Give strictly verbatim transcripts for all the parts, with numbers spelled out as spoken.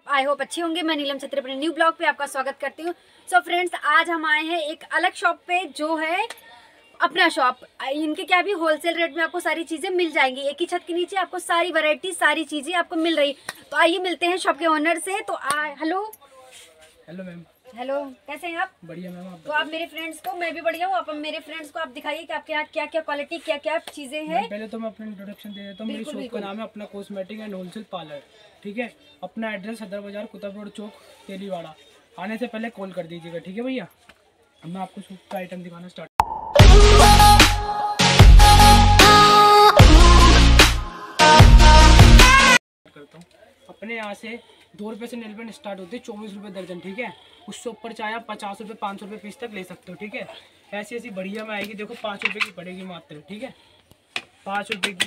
आप I hope अच्छे होंगे। मैं नीलम छत्री अपने न्यू ब्लॉग पे आपका स्वागत करती हूँ। सो फ्रेंड्स, आज हम आए हैं एक अलग शॉप पे, जो है अपना शॉप। इनके क्या भी होलसेल रेट में आपको सारी चीज़ें मिल जाएंगी। एक ही छत के नीचे आपको सारी वैरायटी, सारी चीज़ें आपको मिल रही। तो आइए मिलते हैं शॉप के ओनर से। तो हेलो हेलो मैम। हेलो, कैसे हैं आप? बढ़िया मैम। आप तो आप मेरे फ्रेंड्स को, मैं भी बढ़िया हूँ, आप मेरे फ्रेंड्स को आप दिखाइए कि आपके यहाँ क्या क्या क्वालिटी, क्या क्या चीज़ें हैं। पहले तो मैं अपना इंट्रोडक्शन दे देता हूँ। मेरी शॉप का नाम है अपना कॉस्मेटिक एंड होलसेल पार्लर। ठीक है, अपना एड्रेस सदर बाजार, कुतुब रोड चौक, तेलीवाड़ा। आने से पहले कॉल कर दीजिएगा, ठीक है भैया। अब मैं आपको शॉप का आइटम दिखाना स्टार्ट करता हूँ। अपने यहाँ से दो रुपये से नेल पेंट स्टार्ट होती है, चौबीस रुपये दर्जन। ठीक है, उससे ऊपर चाहे आप पचास रुपये पाँच सौ रुपये पीस तक ले सकते हो। ठीक है, ऐसी ऐसी बढ़िया में आएगी। देखो पाँच रुपये की पड़ेगी मात्र। ठीक है, पाँच रुपये की,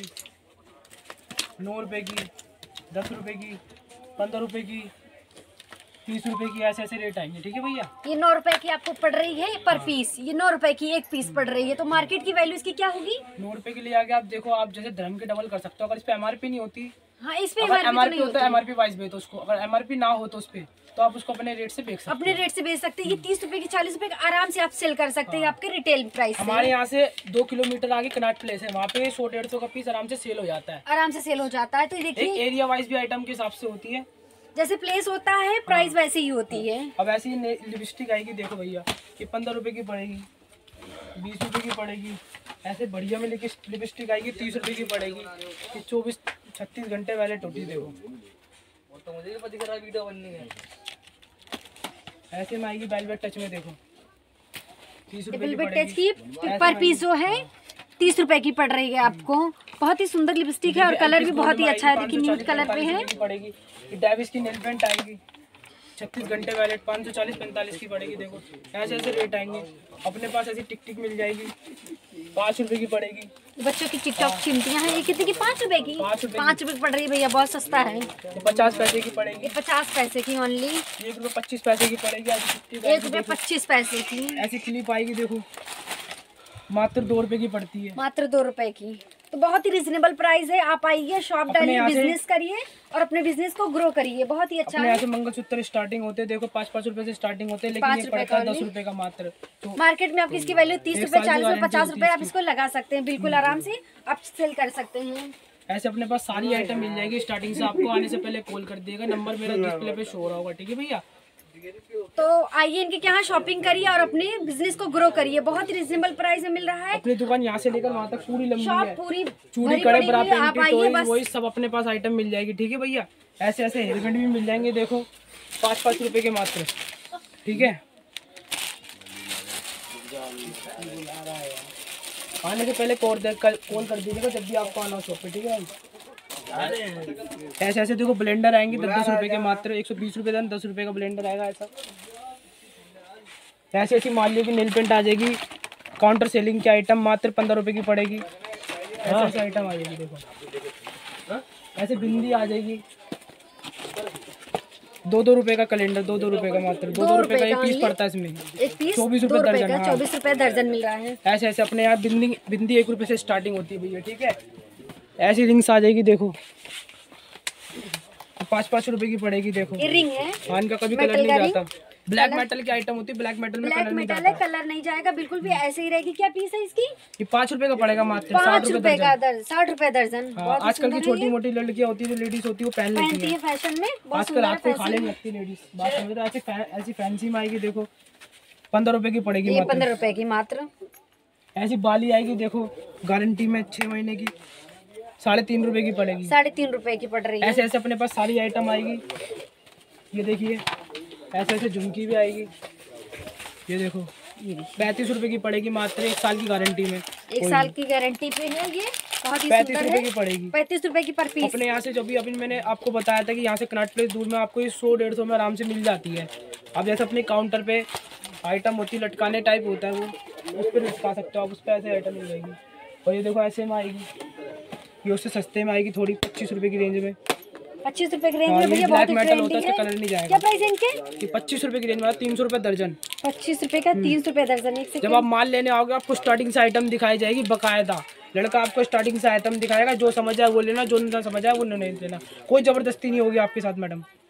नौ रुपये की, दस रुपये की, पंद्रह रुपये की, तीस रुपये की, ऐसे ऐसे रेट आएंगे। ठीक है भैया, ये नौ रुपए की आपको पड़ रही है पर पीस। ये नौ रुपए की एक पीस पड़ रही है, तो मार्केट की वैल्यू इसकी क्या होगी? नौ रुपये के लिए आगे आप देखो, आप जैसे धर्म के डबल कर सकते हो। अगर इस पे एमआरपी नहीं होती, हाँ, इस पे एमआरपी होता है, एमआरपी वाइज बेच दो उसको। अगर एमआरपी ना हो तो उस पे तो आप उसको अपने रेट से बेच सकते अपने रेट से बेच सकते हैं। ये तीस रुपए की, चालीस रुपए का आराम से आप सेल कर सकते हैं आपके रिटेल प्राइस से। हमारे यहाँ से दो किलोमीटर आगे कनाट प्लेस है, वहाँ पे सौ डेढ़ सौ का पीस आराम से सेल हो जाता है। आराम से सेल हो जाता है। तो देखिए, एक एरिया वाइज भी आइटम के हिसाब से होती है। जैसे प्लेस होता है, प्राइस वैसे ही होती है। अब ऐसी लिपस्टिक आएगी, देखो भैया, ये पंद्रह रुपए की पड़ेगी, बीस रुपए की पड़ेगी। ऐसे बढ़िया में लिपस्टिक आएगी, तीस रुपए की पड़ेगी। ये चौबीस छत्तीस घंटे वैलिड होती है। देखो तो मुझे भी पता चला वीडियो बननी है। ऐसे में आएगी वेलवेट टच में, देखो तीस रुपए की पड़ेगी। पर पीस जो है तीस रुपए की पड़ रही है आपको। बहुत ही सुंदर लिपस्टिक है और कलर भी बहुत ही अच्छा है। देखिए, न्यूड कलर पे है। पड़ेगी डेविस की नेल पेंट आएगी, छत्तीस घंटे वैलिड, पाँच सौ चालीस पैंतालीस की पड़ेगी। देखो ऐसे ऐसे रेट आएंगे। अपने पास ऐसी टिक टिक मिल जाएगी, पाँच रुपए की पड़ेगी। बच्चों की टिकटॉक चिमटियाँ हैं, ये कितने की? पाँच रुपए की। पाँच रुपए की पड़ रही है भैया, बहुत सस्ता है। ये पचास पैसे की पड़ेगी। ये पचास पैसे की ओनली। एक रुपये पच्चीस पैसे की पड़ेगी। एक रुपये पच्चीस पैसे की ऐसी क्लिप आएगी, देखो मात्र दो रुपए की पड़ती है। मात्र दो रुपए की। तो बहुत ही रिजनेबल प्राइस है। आप आइए, शॉप डालिए, बिजनेस करिए और अपने बिजनेस को ग्रो करिए। बहुत ही अच्छा है। यहाँ से मंगलसूत्र स्टार्टिंग होते हैं, देखो पाँच पाँच रुपए से स्टार्टिंग होते हैं, लेकिन ये पड़ता है दस रुपए का मात्र। तो मार्केट में आपकी इसकी वैल्यू तीस रुपए, चालीस रुपए, पचास रुपए आप इसको लगा सकते हैं। बिल्कुल आराम से आप सेल कर सकते हैं। ऐसे अपने पास सारी आइटम मिल जाएगी स्टार्टिंग से। आपको आने से पहले कॉल कर दिएगा, नंबर मेरा डिस्प्ले पे शो हो रहा होगा। ठीक है भैया, तो आइए इनके यहाँ शॉपिंग करिए और अपने बिजनेस को ग्रो करिए। बहुत ही रिजनेबल प्राइस में मिल रहा है। अपनी दुकान यहाँ से लेकर वहाँ तक पूरी लंबी है, पूरी चूड़ी कड़े बराबर वही सब अपने पास आइटम मिल जाएगी। ठीक है भैया, ऐसे ऐसे हेयरबैंड भी मिल जाएंगे, देखो पाँच पाँच रुपए के मात्र। ठीक है, आने से पहले कॉल कर दीजिएगा जब भी आपको आना हो शॉप पे। ठीक है, ऐसे ऐसे देखो ब्लेंडर आएंगे दस दस रुपए के मात्र। एक सौ बीस रुपए दस रुपए का ब्लेंडर आएगा ऐसा। ऐसे ऐसी मान लीजिए नेल पेंट आ जाएगी, काउंटर सेलिंग की आइटम मात्र पंद्रह रुपए की पड़ेगी। ऐसे ऐसे आइटम आ जाएगी, देखो ऐसे बिंदी आ जाएगी, दो दो रुपए का कैलेंडर, दो दो रुपए का मात्र, दो दो रुपए का एक पीस पड़ता है इसमें। एक पीस चौबीस रुपए दर्जन, चौबीस रुपए दर्जन मिल रहा है। ऐसे ऐसे अपने यहाँ बिंदी बिंदी एक रुपए से स्टार्टिंग होती है भैया। ठीक है, ऐसी रिंग्स आ जाएगी, देखो पाँच पाँच रुपए की पड़ेगी। देखो ये रिंग है, हाँ, इनका कभी कलर नहीं जाता। ब्लैक मेटल की आइटम होती है, ब्लैक मेटल में कलर नहीं जाता। कलर नहीं जाएगा, बिल्कुल भी ऐसे ही रहेगी। क्या पीस है इसकी? ये पाँच रुपए का पड़ेगा मात्र, पाँच रुपए का दर्जन, साठ रुपए दर्जन। आजकल की छोटी मोटी लड़कियां होती है, जो लेडीज होती है, वो पहन लेती है फैशन में। आजकल आपको खाने में लगती है लेडीज। बात समझ रहे हो? ऐसी ऐसी फैंसी में आएगी, देखो पंद्रह रुपए की पड़ेगी। ये पंद्रह रुपए की मात्र। ऐसी बाली आएगी, देखो गारंटी में छह महीने की, साढ़े तीन रुपए की पड़ेगी। साढ़े तीन रुपए की पड़ रही है। ऐसे ऐसे अपने पास सारी आइटम आएगी। ये देखिए, ऐसे ऐसे झुमकी भी आएगी, ये देखो पैंतीस रुपए की पड़ेगी मात्र, एक साल की गारंटी में। एक साल की गारंटी पे है ये। बहुत ही पैंतीस रुपए की पड़ेगी, पैंतीस रुपए की पर पीस। अपने यहाँ से जो भी अभी मैंने आपको बताया था कि यहाँ से कनाट प्लेस दूर में आपको ये सौ डेढ़ सौ में आराम से मिल जाती है। अब जैसे अपने काउंटर पे आइटम होती है, लटकाने टाइप होता है, वो उस पर लटका सकते हो आप, उस पर ऐसे आइटम मिल जाएगी। और ये देखो ऐसे में आएगी, ये उससे सस्ते में आएगी थोड़ी, पच्चीस रुपए की रेंज में। पच्चीस रुपए की रेंज में भैया, बहुत मेटल होता है, इसका कलर नहीं जाएगा। क्या प्राइस है इनके? ये पच्चीस रुपए की रेंज में, तीन सौ रुपए दर्जन। पच्चीस रुपए का तीन सौ रुपए दर्जन। एक जब आप माल लेने आओगे, आपको स्टार्टिंग से आइटम दिखाई जाएगी बकायदा। लड़का आपको स्टार्टिंग से आइटम दिखाएगा, जो समझ आए वो लेना, जो नहीं समझ आए वो नहीं लेना। कोई जबरदस्ती नहीं होगी आपके साथ मैडम।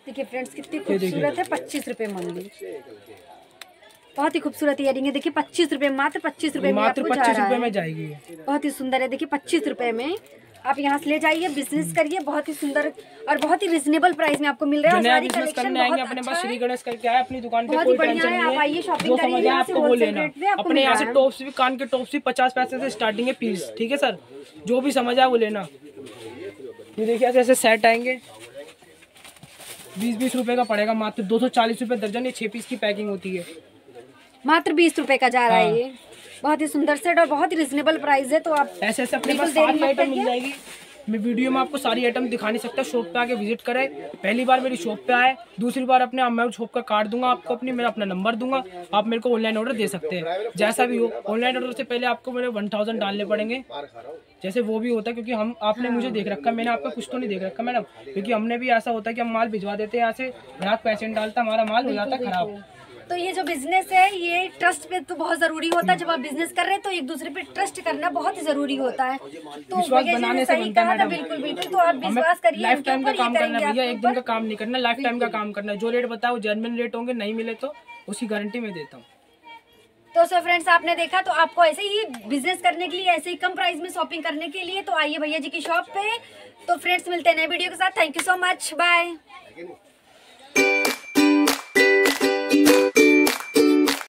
देखिए फ्रेंड्स कितनी खूबसूरत है, पच्चीस रुपए मंदी, बहुत ही खूबसूरत इयरिंग है। देखिए पच्चीस रुपए, मात्र पच्चीस रुपए में आपको जा रहा है, में जाएगी, बहुत ही सुंदर है। देखिए पच्चीस रुपए में आप यहाँ से ले जाइए, बिजनेस करिए, बहुत ही सुंदर और बहुत ही रिजनेबल प्राइस में आपको मिल रहा है। सारी कलेक्शन बहुत अपने पास श्री गणेश करके आए अपनी दुकान पे, बहुत ही बढ़िया है। आप आइए शॉपिंग करिए, आपको होलसेल रेट में आपको अपने यहाँ से टॉप्स भी, कान के टॉप्स भी पचास पैसे से स्टार्टिंग है पीस, ठीक है सर, जो भी समझ आए वो लेना। ये देखिए ऐसे सेट आएंगे, बीस बीस रुपए का पड़ेगा, मात्र दो सौ चालीस रुपए दर्जन। ये छह पीस की पैकिंग होती है, मात्र बीस रुपए का जा रहा है। ये बहुत ही सुंदर सेट और बहुत ही रिजनेबल प्राइस है। तो आप ऐसे ऐसे अपने पास सारी आइटम मिल जाएगी। मैं वीडियो में आपको सारी आइटम दिखा नहीं सकता, शॉप पे आके विजिट करें। पहली बार मेरी शॉप पे आए, दूसरी बार अपने मैं शॉप का कार्ड दूंगा आपको, अपनी मेरा अपना नंबर दूंगा, आप मेरे को ऑनलाइन ऑर्डर दे सकते हैं। जैसा भी हो, ऑनलाइन ऑर्डर से पहले आपको मेरे वन थाउजेंड डालने पड़ेंगे, जैसे वो भी होता है, क्योंकि हम आपने मुझे देख रखा, मैंने आपको कुछ तो नहीं देख रखा मैडम, क्योंकि हमने भी ऐसा होता है कि हम माल भिजवा देते हैं यहाँ से, ग्राहक पैसे डालता, हमारा माल हो जाता है खराब। तो ये जो बिजनेस है ये ट्रस्ट पे तो बहुत जरूरी होता है। जब आप बिजनेस कर रहे हैं तो एक दूसरे पे ट्रस्ट करना बहुत ही जरूरी होता है। तो विश्वास बनाने से बनता है मैडम। बिल्कुल बिल्कुल, तो आप विश्वास करिए, लाइफ टाइम का काम करना है भैया, एक दिन का काम नहीं करना, लाइफ टाइम का काम करना है। जो रेट बताओ जेन्युइन रेट होंगे, नहीं मिले तो उसकी गारंटी मैं देता हूँ। तो सो फ्रेंड्स आपने देखा, तो आपको ऐसे ही बिजनेस करने के लिए, ऐसे ही कम प्राइस में शॉपिंग करने के लिए तो आइए भैया जी की शॉप पे। तो फ्रेंड्स मिलते हैं नए वीडियो के साथ। Thank you so much, bye.